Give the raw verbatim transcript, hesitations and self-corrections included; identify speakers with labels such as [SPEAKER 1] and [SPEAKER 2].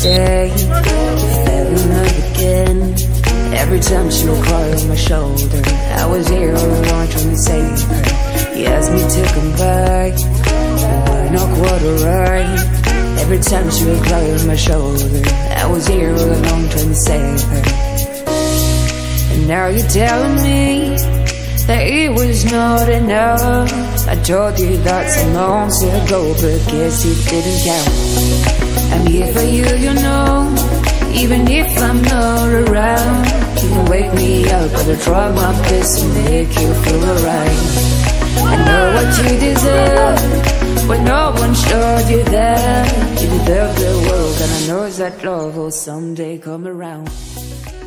[SPEAKER 1] day fell in love again. Every time she would cry on my shoulder, I was here all along trying to save her. He asked me to come back, and we're not quite alright. Every time she would cry on my shoulder, I was here all along trying to save her. And now you're telling me that it was not enough. I told you that some months ago, but guess it didn't count. I'm here for you, you know, even if I'm not around. You can wake me up, but I'll try my best to make you feel alright. I know what you deserve, but no one showed you that. You deserve the world, and I know that love will someday come around.